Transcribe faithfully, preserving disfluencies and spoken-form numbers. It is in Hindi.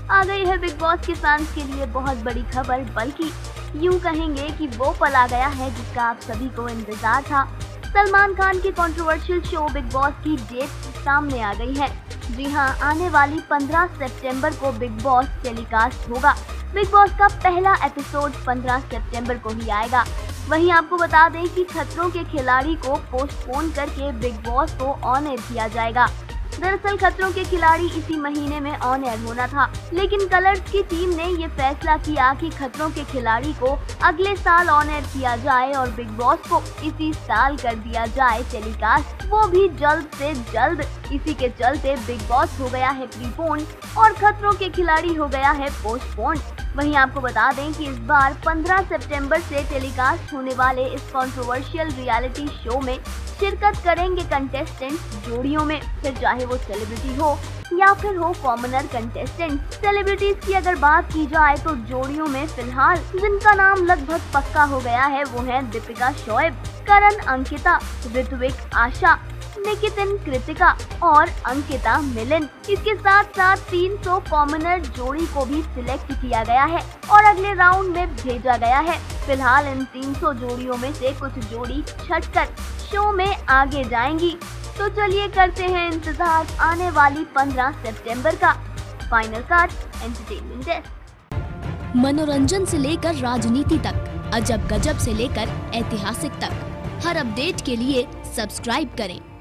आ गई है बिग बॉस के फैंस के लिए बहुत बड़ी खबर, बल्कि यूं कहेंगे कि वो पल आ गया है जिसका आप सभी को इंतजार था। सलमान खान की कंट्रोवर्शियल शो बिग बॉस की डेट सामने आ गई है। जी हां, आने वाली पंद्रह सितंबर को बिग बॉस टेलीकास्ट होगा। बिग बॉस का पहला एपिसोड पंद्रह सितंबर को ही आएगा। वहीं आपको बता दें कि खतरों के खिलाड़ी को पोस्टपोन करके बिग बॉस को ऑन एयर किया जाएगा। दरअसल खतरों के खिलाड़ी इसी महीने में ऑन एयर होना था, लेकिन कलर्स की टीम ने ये फैसला किया कि खतरों के खिलाड़ी को अगले साल ऑन एयर किया जाए और बिग बॉस को इसी साल कर दिया जाए टेलीकास्ट, वो भी जल्द से जल्द। इसी के चलते बिग बॉस हो गया है प्रीपोन और खतरों के खिलाड़ी हो गया है पोस्टपोन। वहीं आपको बता दें कि इस बार पंद्रह सितंबर से टेलीकास्ट होने वाले इस कंट्रोवर्शियल रियलिटी शो में शिरकत करेंगे कंटेस्टेंट्स जोड़ियों में, फिर चाहे वो सेलिब्रिटी हो या फिर हो कॉमनर कंटेस्टेंट। सेलिब्रिटीज की अगर बात की जाए तो जोड़ियों में फिलहाल जिनका नाम लगभग पक्का हो गया है वो है दीपिका शोएब, करण अंकिता, ऋत्विक आशा, निकितिन कृतिका और अंकिता मिलिन। इसके साथ साथ तीन सौ कॉमनर जोड़ी को भी सिलेक्ट किया गया है और अगले राउंड में भेजा गया है। फिलहाल इन तीन सौ जोड़ियों में से कुछ जोड़ी छटकर शो में आगे जाएंगी। तो चलिए करते हैं इंतजार आने वाली पंद्रह सितंबर का। Final cut entertainment desk. मनोरंजन से लेकर राजनीति तक, अजब गजब से लेकर ऐतिहासिक तक, हर अपडेट के लिए सब्सक्राइब करें